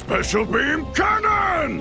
Special beam cannon!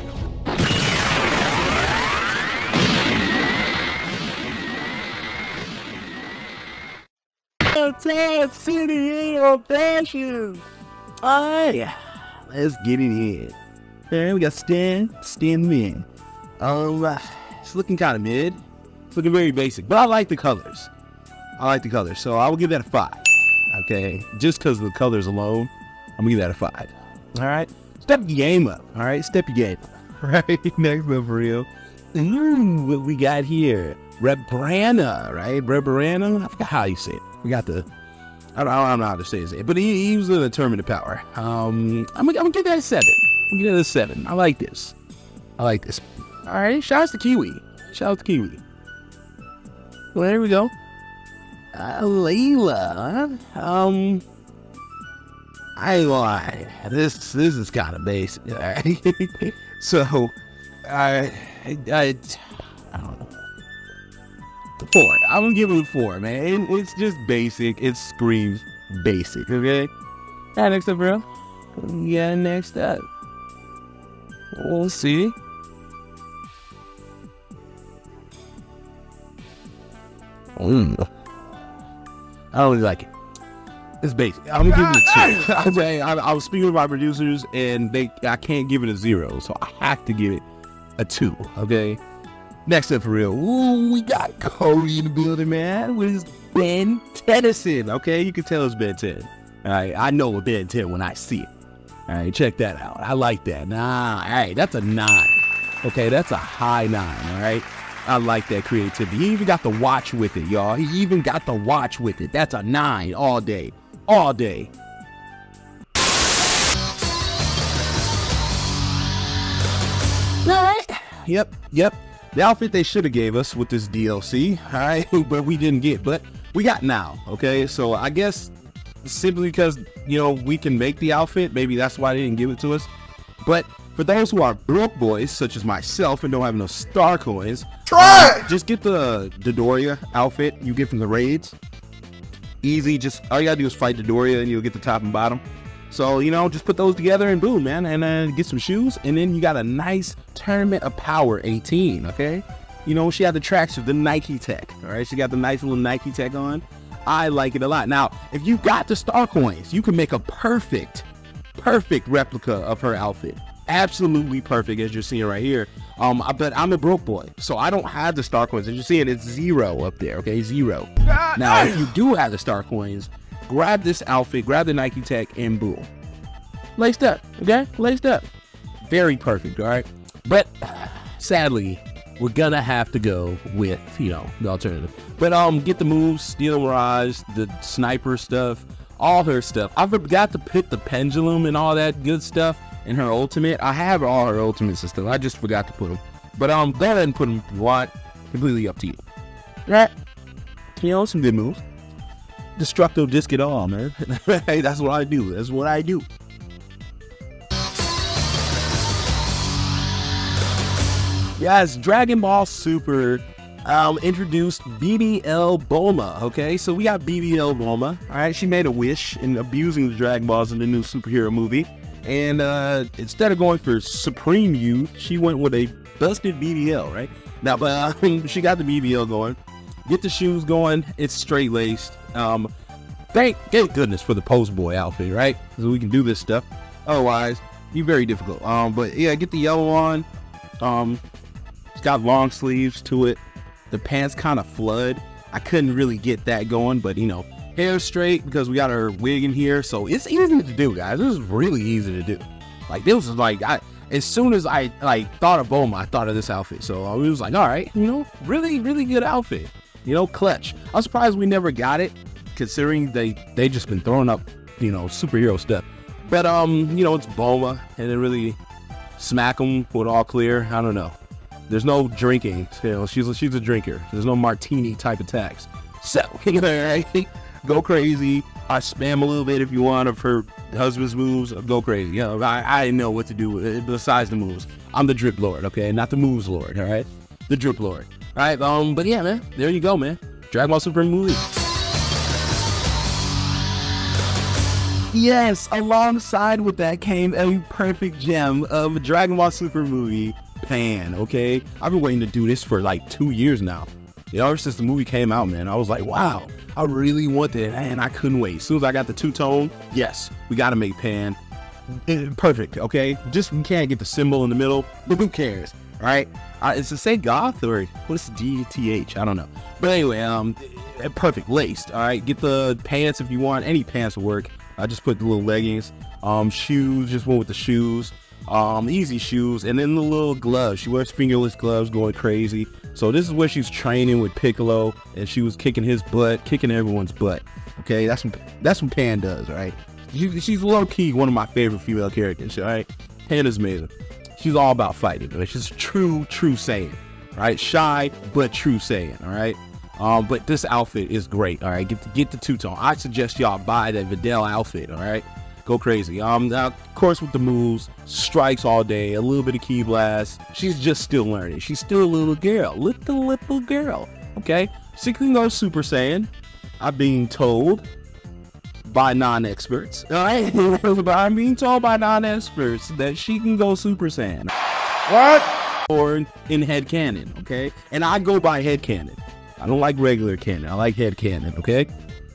Attack City on passion. Alright, let's get it in. Alright, we got stand mid. It's looking kind of mid. It's looking very basic, but I like the colors. So I will give that a 5. Okay, just because of the colors alone, I'm gonna give that a 5. Alright, step your game up. Alright, step your game up. Right, next up for real. What we got here? Rebrana, right? Rebrana? I forgot how you say it. We got the, I don't know how to say it, but he was in a tournament of power. I'm gonna give that a 7. I'm gonna give that a 7. I like this. Alright, shout out to Kiwi. Well, there we go. Layla. I ain't gonna lie. This is kind of basic. Right? So, I don't know. 4. I'm gonna give it a 4, man. It's just basic. It screams basic. Okay. Alright, next up, bro. Yeah, next up. We'll see. I don't really like it. It's basic. I'm gonna give it a 2. I was speaking with my producers, and I can't give it a 0, so I have to give it a 2. Okay. Next up for real. Ooh, we got Cody in the building, man. With his Ben Tennyson. Okay, you can tell it's Ben 10. All right, I know a Ben 10 when I see it. All right, check that out. I like that. Nah, all right, that's a 9. Okay, that's a high 9. All right. I like that creativity. He even got the watch with it, y'all. He even got the watch with it. That's a 9 all day. All day. Yep. The outfit they should have gave us with this DLC, all right, but we didn't get. But we got now, okay? So I guess simply because, you know, we can make the outfit, maybe that's why they didn't give it to us. But for those who are broke boys, such as myself, and don't have no star coins, just get the Dodoria outfit you get from the raids. Easy, just all you gotta do is fight Dodoria and you'll get the top and bottom. So, you know, just put those together and boom, man, and then get some shoes, and then you got a nice Tournament of Power 18, okay? You know, she had the tracksuit, the Nike Tech, all right? She got the nice little Nike Tech on. I like it a lot. Now, if you got the star coins, you can make a perfect replica of her outfit. Absolutely perfect, as you're seeing right here. But I'm a broke boy, so I don't have the star coins. As you're seeing, it's 0 up there, okay? 0. Now, if you do have the star coins, grab this outfit, grab the Nike Tech, and boom. Laced up, okay? Laced up. Very perfect, all right? But sadly, we're gonna have to go with, you know, the alternative. But get the moves, Steel Mirage, the sniper stuff, all her stuff. I forgot to put the pendulum and all that good stuff in her ultimate. I have all her ultimates and stuff. I just forgot to put them. But go ahead and put them if you want. Completely up to you. Right? You know, some good moves. Destructo disc it all, man. Hey, that's what I do. That's what I do. Yes, Dragon Ball Super introduced BBL Bulma, okay? So we got BBL Bulma, all right? She made a wish in abusing the Dragon Balls in the new superhero movie. And instead of going for Supreme Youth, she went with a busted BBL, right? Now, but she got the BBL going. Get the shoes going. It's straight laced. Thank goodness for the post boy outfit, right? So we can do this stuff. Otherwise, be very difficult. But yeah, get the yellow on. It's got long sleeves to it. The pants kind of flood. I couldn't really get that going, but you know, hair straight because we got our wig in here. So it's easy to do, guys. This is really easy to do. Like this was like, as soon as I thought of Bulma, I thought of this outfit. So I was like, all right, you know, really good outfit. You know, clutch. I'm surprised we never got it, considering they just been throwing up, you know, superhero stuff. But you know, it's Bulma, and then really smack them with all clear. I don't know. There's no drinking. You know, she's a drinker. There's no martini type attacks. So, you know, right? Go crazy. I spam a little bit if you want of her husband's moves. Go crazy. You know, I didn't know what to do with it besides the moves. I'm the drip lord, okay? Not the moves lord, all right? The drip lord. All right, but yeah, man. There you go, man. Dragon Ball Super movie. yes, alongside with that came a perfect gem of a Dragon Ball Super movie, Pan, okay? I've been waiting to do this for like 2 years now. You know, ever since the movie came out, man, I was like, wow, I really wanted it, and I couldn't wait. As soon as I got the two-tone, yes, we got to make Pan. Perfect, okay? Just, we can't get the symbol in the middle, but who cares, all right? Is it say goth, or what's DTH? I don't know. But anyway, perfect, laced, all right? Get the pants if you want. Any pants will work. I just put the little leggings. Shoes, just went with the shoes. Easy shoes, and then the little gloves. She wears fingerless gloves, going crazy. So this is where she's training with Piccolo, and she was kicking his butt, kicking everyone's butt. Okay, that's what Pan does, all right? She's low-key one of my favorite female characters, all right? Pan is amazing. She's all about fighting, right? She's true Saiyan, right? Shy, but true Saiyan, all right? But this outfit is great, all right? Get the two-tone. I suggest y'all buy that Videl outfit, all right? Go crazy. Now, of course, with the moves, strikes all day, a little bit of ki blast. She's just still learning. She's still a little girl, okay? She can go Super Saiyan, I'm being told by non-experts, all right? I'm being told by non-experts that she can go Super Saiyan. What? Or in head canon, okay? And I go by head canon. I don't like regular canon. I like head canon, okay?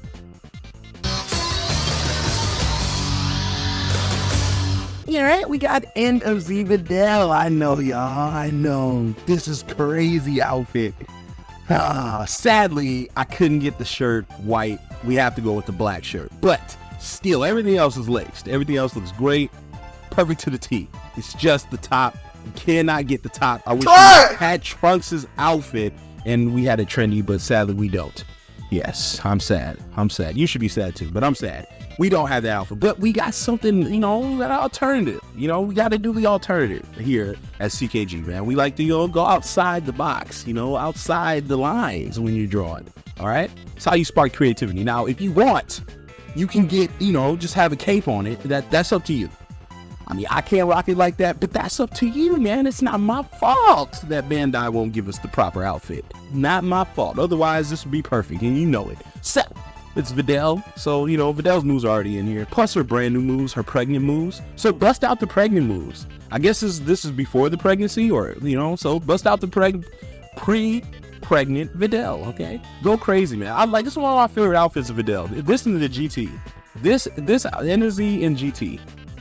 All right, we got End of Z Videl. I know, y'all. I know. This is crazy outfit. Sadly, I couldn't get the shirt white. We have to go with the black shirt. But still, everything else is laced. Everything else looks great. Perfect to the T. It's just the top. You cannot get the top. I wish we had Trunks' outfit and we had it trendy, but sadly we don't. Yes, I'm sad. I'm sad. You should be sad too, but I'm sad. We don't have the outfit, but we got something, you know, an alternative. You know, we got to do the alternative here at CKG, man. We like to, you know, go outside the box, you know, outside the lines when you're drawing. All right? It's how you spark creativity. Now, if you want, you can get, you know, just have a cape on it. That's up to you. I mean, I can't rock it like that, but that's up to you, man. It's not my fault that Bandai won't give us the proper outfit. Not my fault. Otherwise, this would be perfect, and you know it. So, it's Videl, so, you know, Videl's moves are already in here. Plus her brand new moves, her pregnant moves. So bust out the pregnant moves. I guess this is before the pregnancy, or, you know, so bust out the pre-pregnant Videl, okay? Go crazy, man. This is one of my favorite outfits of Videl. This and the GT. This Energy and GT.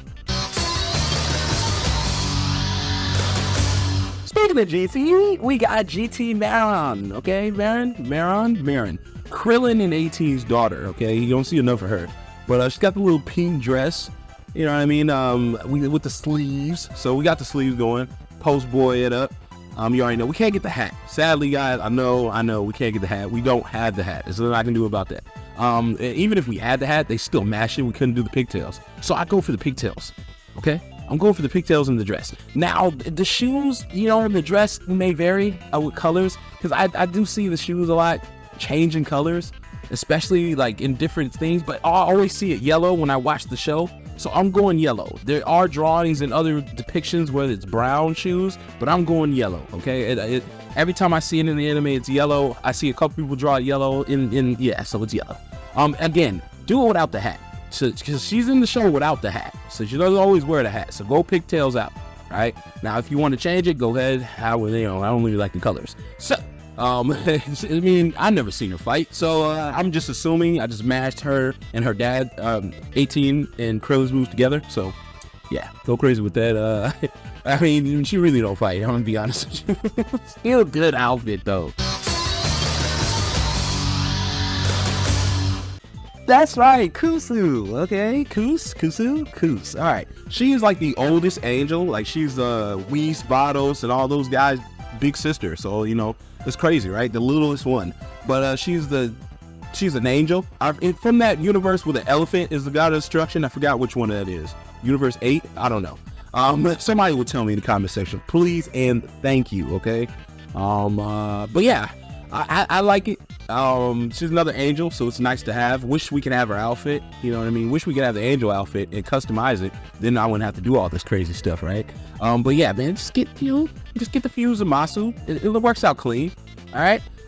Speaking of GT, we got GT Maron, okay? Maron. Krillin and 18's daughter, okay? You don't see enough of her. But she's got the little pink dress, you know what I mean? With the sleeves. So we got the sleeves going. Post boy it up. You already know. We can't get the hat. Sadly, guys, I know we can't get the hat. We don't have the hat. There's nothing I can do about that. Even if we had the hat, they still mash it. We couldn't do the pigtails. So I go for the pigtails, okay? I'm going for the pigtails and the dress. Now, the shoes, you know, and the dress may vary with colors, because I do see the shoes a lot changing colors, especially like in different things, but I always see it yellow when I watch the show, so I'm going yellow. There are drawings and other depictions where it's brown shoes, but I'm going yellow, okay? Every time I see it in the anime, it's yellow. I see a couple people draw it yellow yeah, so it's yellow. Again, do it without the hat, because she's in the show without the hat, so she doesn't always wear the hat, so go pigtails out, right? Now, if you want to change it, go ahead. I don't really like the colors, so I mean, I never seen her fight, so I'm just assuming I just mashed her and her dad, 18 and Krillin's moves together. So yeah, go crazy with that. I mean, she really don't fight, I'm gonna be honest with you. Still a good outfit though. That's right, Kusu, okay? Kus. All right, she is like the oldest angel, like she's Whis, Vados, and all those guys' big sister, so, you know, it's crazy, right? The littlest one, but she's an angel. From that universe where the elephant is the god of destruction. I forgot which one that is. Universe 8? I don't know. Somebody will tell me in the comment section, please and thank you, okay? But yeah, I like it. She's another angel, so it's nice to have. Wish we could have her outfit, you know what I mean? Wish we could have the angel outfit and customize it. Then I wouldn't have to do all this crazy stuff, right? But yeah, man, just get the fuse of Masu. It works out clean, all right?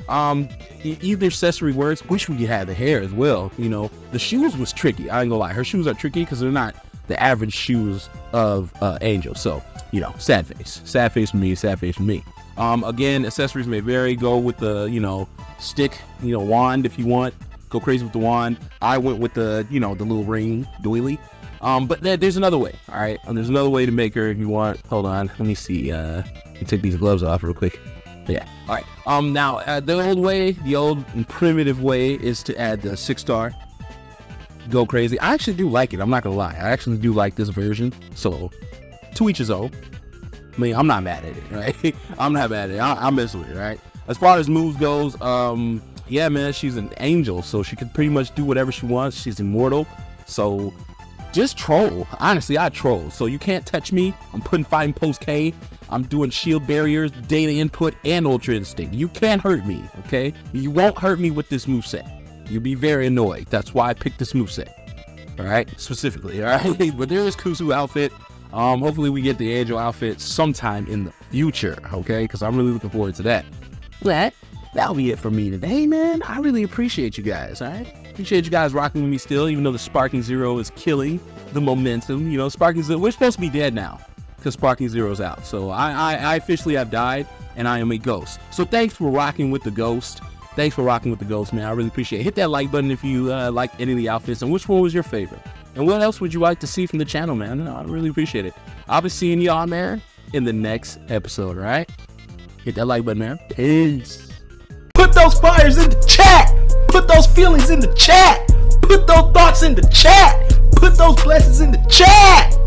Either accessory works. Wish we could have the hair as well. You know, the shoes was tricky. I ain't gonna lie. Her shoes are tricky because they're not the average shoes of Angel. So, you know, sad face for me, sad face for me. Again, accessories may vary. Go with the, you know, stick, you know, wand if you want. Go crazy with the wand. I went with the, you know, the little ring doily. But there's another way. All right, there's another way to make her if you want. Hold on, let me see. Let me take these gloves off real quick. Yeah. All right. Now the old way, the old and primitive way is to add the 6-star. Go crazy. I actually do like it. I'm not gonna lie. I actually do like this version. So, to each his own. I mean, I'm not mad at it, right? I'm not mad at it. I'm messing with it, right? As far as moves goes, yeah, man, she's an angel, so she can pretty much do whatever she wants. She's immortal, so just troll. Honestly, I troll. So you can't touch me. I'm putting fighting post K. I'm doing shield barriers, data input, and ultra instinct. You can't hurt me, okay? You won't hurt me with this moveset. You'll be very annoyed. That's why I picked this moveset. All right, specifically, all right? But there is Kusu outfit. Hopefully we get the angel outfit sometime in the future, okay? Because I'm really looking forward to that. But that'll be it for me today, man. I really appreciate you guys, all right? Appreciate you guys rocking with me still, even though the Sparking Zero is killing the momentum. You know, Sparking Zero, we're supposed to be dead now because Sparking Zero's out. So I officially have died, and I am a ghost. So thanks for rocking with the ghost. Thanks for rocking with the ghost, man. I really appreciate it. Hit that like button if you like any of the outfits, and which one was your favorite? And what else would you like to see from the channel, man? I really appreciate it. I'll be seeing y'all, man, in the next episode, all right? Hit that like button, man. Peace. Put those fires in the chat. Put those feelings in the chat. Put those thoughts in the chat. Put those blessings in the chat.